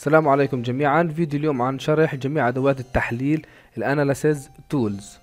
السلام عليكم جميعا. فيديو اليوم عن شرح جميع أدوات التحليل الاناليسيز تولز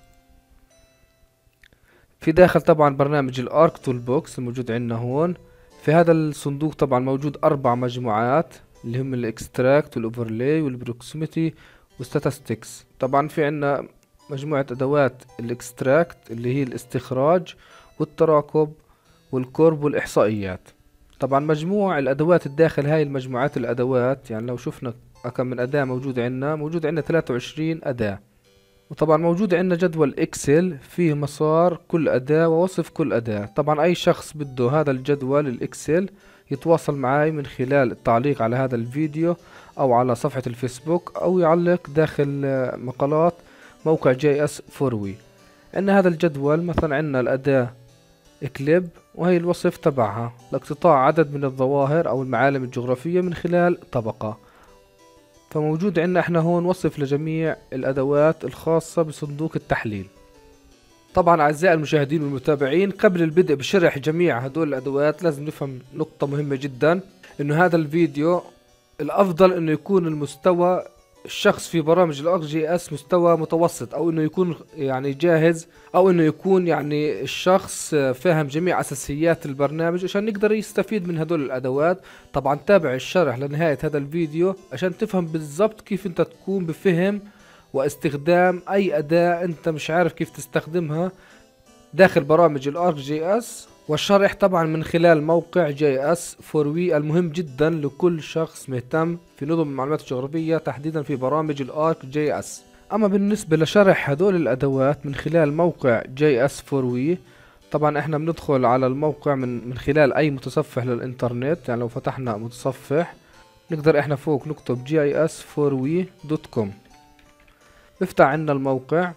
في داخل طبعا برنامج الارك تول بوكس الموجود عندنا هون. في هذا الصندوق طبعا موجود 4 مجموعات اللي هم الاكستراكت والاوفرلاي والبروكسيميتي والستاتستكس. طبعا في عندنا مجموعة ادوات الاكستراكت اللي هي الاستخراج والتراكب والقرب والاحصائيات. طبعا مجموع الادوات الداخل هاي المجموعات الادوات، يعني لو شفنا كم من اداة موجود عندنا 23 اداة. وطبعا موجود عندنا جدول اكسل فيه مسار كل اداة ووصف كل اداة. طبعا اي شخص بده هذا الجدول الاكسل يتواصل معي من خلال التعليق على هذا الفيديو او على صفحة الفيسبوك او يعلق داخل مقالات موقع JS4We. عندنا هذا الجدول، مثلا عندنا الاداة كليب وهي الوصف تبعها لاقتطاع عدد من الظواهر او المعالم الجغرافية من خلال طبقة. فموجود عندنا احنا هون وصف لجميع الادوات الخاصة بصندوق التحليل. طبعا اعزائي المشاهدين والمتابعين، قبل البدء بشرح جميع هدول الادوات لازم نفهم نقطة مهمة جدا، انه هذا الفيديو الافضل انه يكون المستوى الشخص في برامج الارك جي اس مستوى متوسط، او انه يكون يعني جاهز، او انه يكون يعني الشخص فاهم جميع اساسيات البرنامج عشان يقدر يستفيد من هدول الادوات. طبعا تابع الشرح لنهاية هذا الفيديو عشان تفهم بالضبط كيف انت تكون بفهم واستخدام اي اداة انت مش عارف كيف تستخدمها داخل برامج الارك جي اس، والشرح طبعا من خلال موقع JS4We المهم جدا لكل شخص مهتم في نظم المعلومات الجغرافية تحديدا في برامج الارك جي اس. اما بالنسبة لشرح هدول الادوات من خلال موقع JS4We، طبعا احنا بندخل على الموقع من خلال اي متصفح للانترنت. يعني لو فتحنا متصفح نقدر احنا فوق نكتب JS4We.com، بفتح عنا الموقع.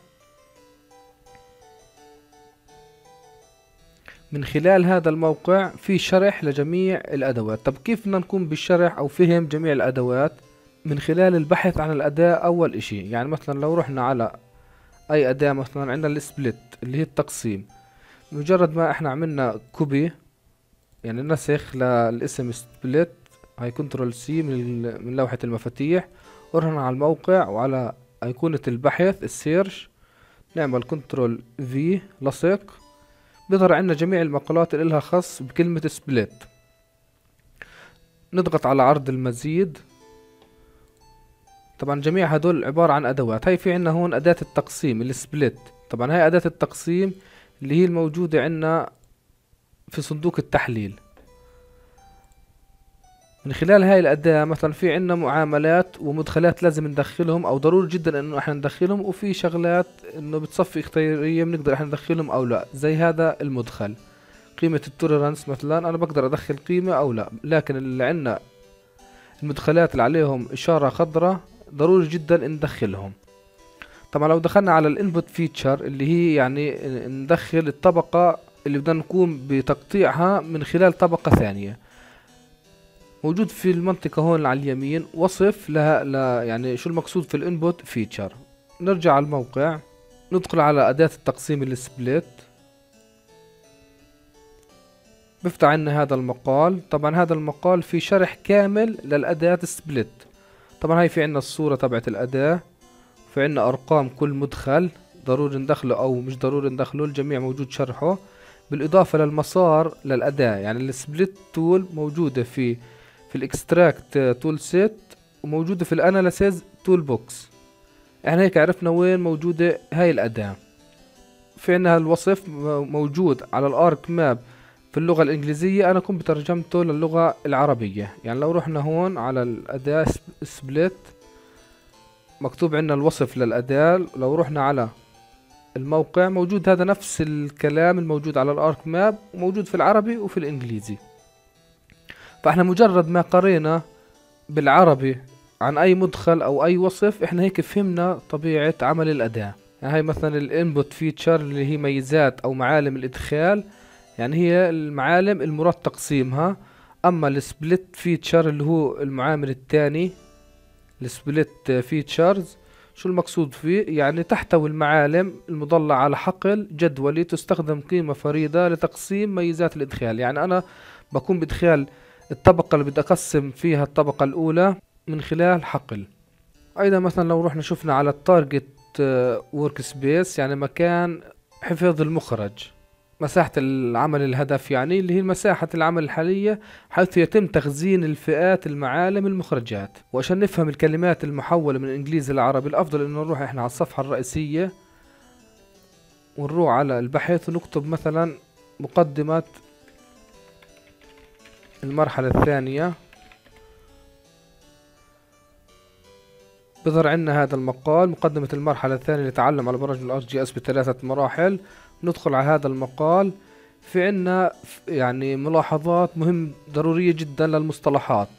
من خلال هذا الموقع في شرح لجميع الأدوات. طب كيف بدنا نكون بالشرح أو فهم جميع الأدوات؟ من خلال البحث عن الأداة أول إشي. يعني مثلا لو رحنا على أي أداة، مثلا عندنا السبليت اللي هي التقسيم، مجرد ما احنا عملنا كوبي يعني نسخ للاسم سبليت، هاي كنترول سي من لوحة المفاتيح، ورحنا على الموقع وعلى أيقونة البحث السيرش نعمل كنترول في لصق، بيظهر عندنا جميع المقالات اللي لها خص بكلمة سبليت. نضغط على عرض المزيد. طبعا جميع هدول عبارة عن ادوات. هاي في عندنا هون اداة التقسيم السبليت. طبعا هاي اداة التقسيم اللي هي الموجودة عندنا في صندوق التحليل. من خلال هاي الاداة مثلا في عندنا معاملات ومدخلات لازم ندخلهم، او ضروري جدا انه احنا ندخلهم، وفي شغلات انه بتصفي اختيارية بنقدر احنا ندخلهم او لا، زي هذا المدخل قيمة التوليرانس مثلا انا بقدر ادخل قيمة او لا. لكن اللي عندنا المدخلات اللي عليهم اشارة خضراء ضروري جدا ندخلهم. طبعا لو دخلنا على الانبوت فيتشر اللي هي يعني ندخل الطبقة اللي بدنا نقوم بتقطيعها من خلال طبقة ثانية، موجود في المنطقة هون على اليمين وصف لها يعني شو المقصود في الانبوت فيتشر. نرجع على الموقع، ندخل على أداة التقسيم السبليت، بفتح عنا هذا المقال. طبعا هذا المقال فيه شرح كامل للأداة سبليت. طبعا هاي في عنا الصورة تبعت الأداة، في عنا أرقام كل مدخل ضروري ندخله أو مش ضروري ندخله، الجميع موجود شرحه، بالإضافة للمسار للأداة. يعني السبليت تول موجودة في الاكستراكت تول سيت، وموجودة في الاناليسيز تول بوكس. احنا هيك عرفنا وين موجودة هاي الأداة. في عنا الوصف موجود على الارك ماب في اللغة الإنجليزية، أنا كنت بترجمته للغة العربية. يعني لو رحنا هون على الأداة سبليت مكتوب عندنا الوصف للأداة. لو رحنا على الموقع موجود هذا نفس الكلام الموجود على الارك ماب، وموجود في العربي وفي الإنجليزي. فاحنا مجرد ما قرينا بالعربي عن أي مدخل أو أي وصف احنا هيك فهمنا طبيعة عمل الأداة. يعني هاي مثلا الانبوت فيتشر اللي هي ميزات أو معالم الإدخال، يعني هي المعالم المراد تقسيمها. اما السبليت فيتشر اللي هو المعامل الثاني، السبليت فيتشرز شو المقصود فيه؟ يعني تحتوي المعالم المضلعة على حقل جدولي تستخدم قيمة فريدة لتقسيم ميزات الادخال. يعني انا بكون بادخال الطبقة اللي بدي اقسم فيها الطبقة الاولى من خلال حقل. ايضا مثلا لو رحنا شفنا على التارجت ورك سبيس، يعني مكان حفظ المخرج، مساحة العمل الهدف، يعني اللي هي مساحة العمل الحالية حيث يتم تخزين الفئات المعالم المخرجات. وعشان نفهم الكلمات المحولة من الانجليزي للعربي الافضل انه نروح احنا على الصفحة الرئيسية ونروح على البحث ونكتب مثلا مقدمة المرحلة الثانية. بظهر عنا هذا المقال مقدمة المرحلة الثانية لتعلم على برامج الار جي اس بثلاثة مراحل. ندخل على هذا المقال، في عنا يعني ملاحظات مهم ضرورية جدا للمصطلحات،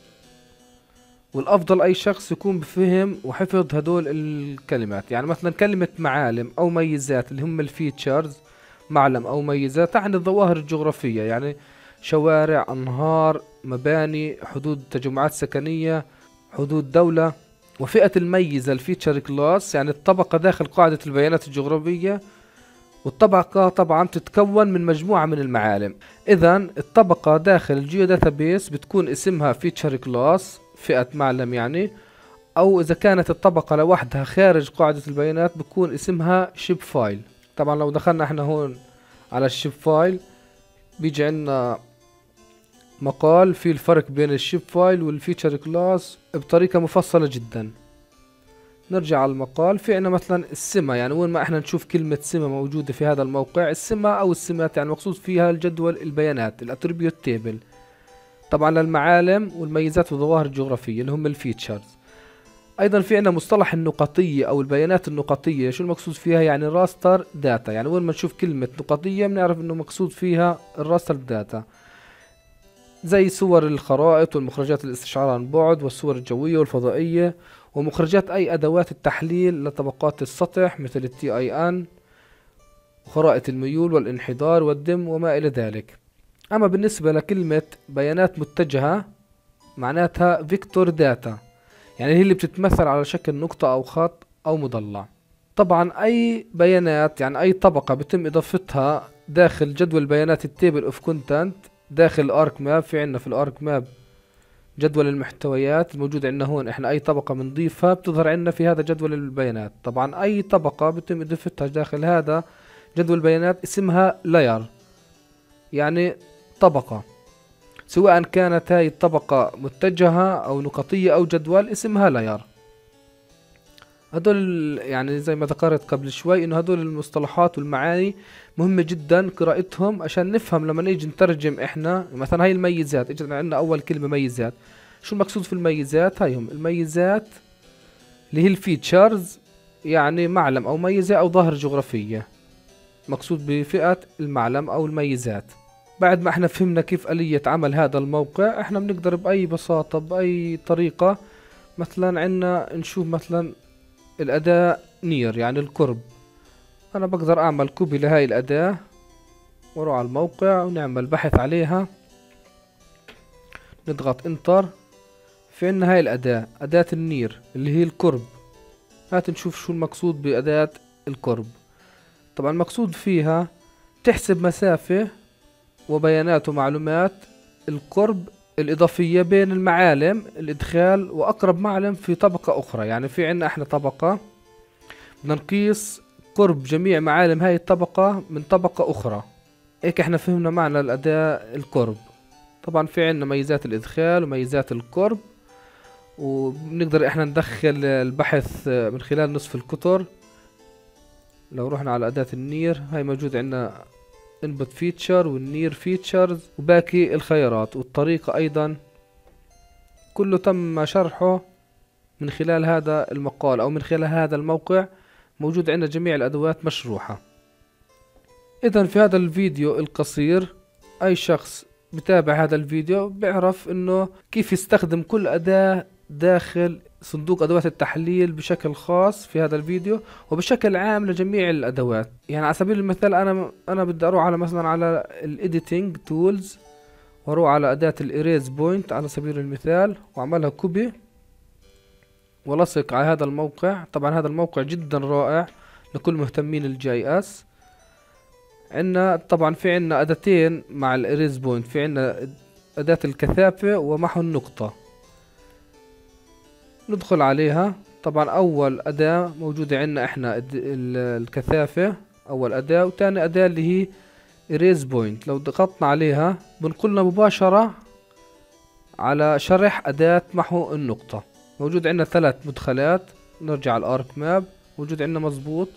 والأفضل أي شخص يكون بفهم وحفظ هدول الكلمات. يعني مثلا كلمة معالم أو ميزات اللي هم الفيتشرز، معلم أو ميزات تعني الظواهر الجغرافية، يعني شوارع، أنهار، مباني، حدود تجمعات سكنية، حدود دولة. وفئة الميزة الفيتشر كلاس يعني الطبقة داخل قاعدة البيانات الجغرافية، والطبقة طبعا تتكون من مجموعة من المعالم. إذا الطبقة داخل الجيو داتابيس بتكون اسمها فيتشر كلاس، فئة معلم يعني، أو إذا كانت الطبقة لوحدها خارج قاعدة البيانات بكون اسمها شيب فايل. طبعا لو دخلنا احنا هون على الشيب فايل بيجي عنا مقال في الفرق بين الشيب فايل والفيتشر كلاس بطريقة مفصلة جدا. نرجع على المقال، في عنا مثلا السمة، يعني وين ما احنا نشوف كلمة سمة موجودة في هذا الموقع، السمة او السمات يعني مقصود فيها الجدول البيانات الاتريبيوت تيبل، طبعا للمعالم والميزات والظواهر الجغرافية اللي هم الفيتشرز. ايضا في عنا مصطلح النقطية او البيانات النقطية. شو المقصود فيها؟ يعني راستر داتا، يعني وين ما نشوف كلمة نقطية بنعرف انه مقصود فيها الراستر داتا، زي صور الخرائط والمخرجات الاستشعار عن بعد والصور الجوية والفضائية، ومخرجات أي أدوات التحليل لطبقات السطح مثل التي اي ان وخرائط الميول والانحدار والدم وما إلى ذلك. أما بالنسبة لكلمة بيانات متجهة معناتها فيكتور داتا، يعني هي اللي بتتمثل على شكل نقطة أو خط أو مضلع. طبعا أي بيانات يعني أي طبقة بتم إضافتها داخل جدول بيانات التيبل اوف كونتنت داخل الارك ماب. في عنا في الارك ماب جدول المحتويات الموجود عندنا هون، احنا اي طبقة بنضيفها بتظهر عندنا في هذا جدول البيانات. طبعا اي طبقة بتم اضافتها داخل هذا جدول البيانات اسمها لاير، يعني طبقة، سواء كانت هاي الطبقة متجهة او نقطية او جدول اسمها لاير. هدول يعني زي ما ذكرت قبل شوي انه هدول المصطلحات والمعاني مهمة جدا قراءتهم عشان نفهم لما نيجي نترجم. احنا مثلا هاي الميزات، اجت عندنا اول كلمة ميزات. شو المقصود في الميزات؟ هايهم الميزات اللي هي الفيتشرز، يعني معلم او ميزة او ظاهرة جغرافية، مقصود بفئة المعلم او الميزات. بعد ما احنا فهمنا كيف آلية عمل هذا الموقع، احنا بنقدر بأي بساطة بأي طريقة مثلا عنا نشوف مثلا الأداة نير يعني القرب. أنا بقدر أعمل كوبي لهاي الأداة وأروح على الموقع ونعمل بحث عليها، نضغط انتر. في عنا هاي الأداة، أداة النير اللي هي القرب. هات نشوف شو المقصود بأداة القرب. طبعا المقصود فيها تحسب مسافة وبيانات ومعلومات القرب الإضافية بين المعالم الإدخال وأقرب معلم في طبقة أخرى. يعني في عنا احنا طبقة بدنا نقيس قرب جميع معالم هاي الطبقة من طبقة أخرى. هيك احنا فهمنا معنى الأداة القرب. طبعا في عنا ميزات الإدخال وميزات القرب، وبنقدر احنا ندخل البحث من خلال نصف القطر. لو رحنا على أداة النير هاي موجود عندنا input feature والنير features وباقي الخيارات والطريقة أيضا، كله تم شرحه من خلال هذا المقال أو من خلال هذا الموقع. موجود عندنا جميع الأدوات مشروحة. إذا في هذا الفيديو القصير أي شخص بتابع هذا الفيديو بيعرف إنه كيف يستخدم كل أداة داخل صندوق أدوات التحليل بشكل خاص في هذا الفيديو، وبشكل عام لجميع الأدوات. يعني على سبيل المثال أنا بدي أروح على مثلا على الإيديتنج تولز وأروح على أداة الإيريز بوينت على سبيل المثال وأعملها كوبي ولصق على هذا الموقع. طبعا هذا الموقع جدا رائع لكل مهتمين الجي اس. عندنا طبعا في عندنا أداتين مع الإيريز بوينت، في عندنا أداة الكثافة ومحو النقطة. ندخل عليها. طبعا اول اداة موجودة عندنا احنا الكثافة اول اداة، وتاني اداة اللي هي erase point. لو ضغطنا عليها بنقلنا مباشرة على شرح اداة محو النقطة. موجود عندنا 3 مدخلات. نرجع على الارك ماب، موجود عندنا مظبوط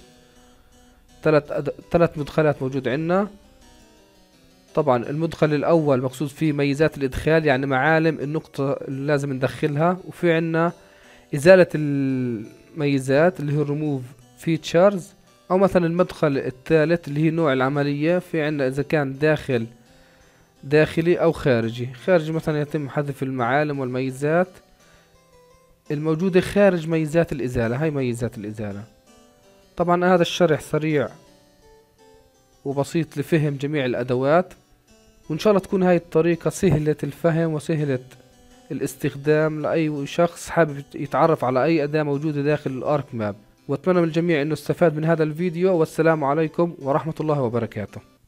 3 مدخلات موجود عندنا. طبعا المدخل الاول مقصود فيه ميزات الادخال، يعني معالم النقطة اللي لازم ندخلها. وفي عندنا ازالة الميزات اللي هي remove features، او مثلا المدخل الثالث اللي هي نوع العملية. في عندنا اذا كان داخلي او خارجي مثلا يتم حذف المعالم والميزات الموجودة خارج ميزات الازالة. هاي ميزات الازالة. طبعا هذا الشرح سريع وبسيط لفهم جميع الادوات، وان شاء الله تكون هاي الطريقة سهلة الفهم وسهلة الاستخدام لأي شخص حابب يتعرف على أي أداة موجودة داخل الأرك ماب. وأتمنى من الجميع أنه استفاد من هذا الفيديو، والسلام عليكم ورحمة الله وبركاته.